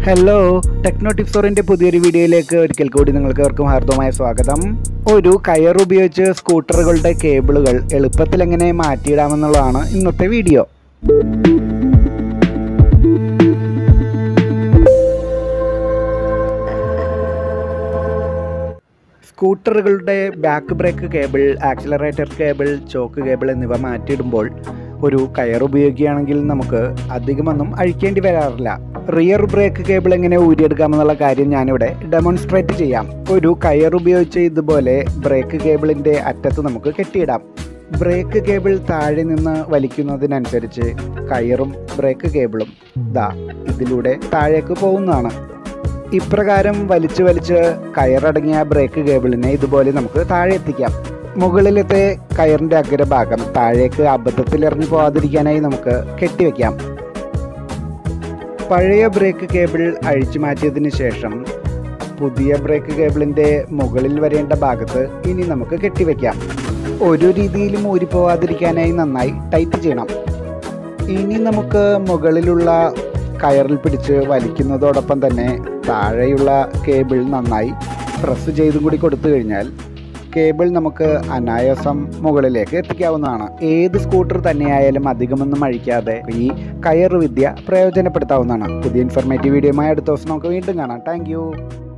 Hello, techno ടിപ്സോറിൻ്റെ പുതിയൊരു വീഡിയോയിലേക്ക് ഒരിക്കൽ കൂടി നിങ്ങൾക്കെവർക്കും ഹാർദവമായ സ്വാഗതം. ഒരു കയർ ഉപയോഗിച്ച് സ്കൂട്ടറുകളുടെ കേബിളുകൾ എളുപ്പത്തിൽ എങ്ങനെ മാറ്റിയിടാമെന്നുള്ളതാണ് ഇന്നത്തെ വീഡിയോ. സ്കൂട്ടറുകളുടെ back brake cable, accelerator cable, choke cable എന്നിവ മാറ്റിയിടുമ്പോൾ ഒരു കയർ ഉപയോഗിക്കുകയാണെങ്കിൽ നമുക്ക് അധികമൊന്നും അഴിക്കേണ്ടി വരാറില്ല. റിയർ ബ്രേക്ക് കേബിൾ എങ്ങനെ ഊരിയെടുക്കാമെന്നുള്ള കാര്യം ഞാനിവിടെ ഡെമോൺസ്ട്രേറ്റ് ചെയ്യാം. ഒരു കയർ ഉപയോഗിച്ച് ഇതുപോലെ ബ്രേക്ക് കേബിളിൻ്റെ അറ്റത്ത് നമുക്ക് കെട്ടിയിടാം. ബ്രേക്ക് കേബിൾ താഴെ നിന്ന് വലിക്കുന്നതിനനുസരിച്ച് കയറും ബ്രേക്ക് കേബിളും ഇതിലൂടെ താഴേക്ക് പോകുന്നതാണ്. ഇപ്രകാരം വലിച്ച് കയറടങ്ങിയ ബ്രേക്ക് കേബിളിനെ ഇതുപോലെ നമുക്ക് താഴെ എത്തിക്കാം. മുകളിലത്തെ കയറിൻ്റെ അഗ്രഭാഗം താഴേക്ക് അബദ്ധത്തിൽ ഇറങ്ങി പോകാതിരിക്കാനായി നമുക്ക് കെട്ടിവെക്കാം. പഴയ ബ്രേക്ക് കേബിൾ അഴിച്ചു മാറ്റിയതിന് ശേഷം പുതിയ ബ്രേക്ക് കേബിളിൻ്റെ മുകളിൽ വരേണ്ട ഭാഗത്ത് ഇനി നമുക്ക് കെട്ടിവെക്കാം. ഒരു രീതിയിലും ഊരിപ്പോവാതിരിക്കാനായി നന്നായി ടൈറ്റ് ചെയ്യണം. ഇനി നമുക്ക് മുകളിലുള്ള കയറിൽ പിടിച്ച് വലിക്കുന്നതോടൊപ്പം തന്നെ താഴെയുള്ള കേബിൾ നന്നായി പ്രസ് ചെയ്തും കൂടി കൊടുത്തു കഴിഞ്ഞാൽ കേബിൾ നമുക്ക് അനായാസം മുകളിലേക്ക് എത്തിക്കാവുന്നതാണ്. ഏത് സ്കൂട്ടർ തന്നെയായാലും അധികമൊന്നും അഴിക്കാതെ ഈ കയർ വിദ്യ പ്രയോജനപ്പെടുത്താവുന്നതാണ്. പുതിയ ഇൻഫർമേറ്റീവ് വീഡിയോയുമായി അടുത്ത ദിവസം നമുക്ക് വീണ്ടും കാണാം. താങ്ക്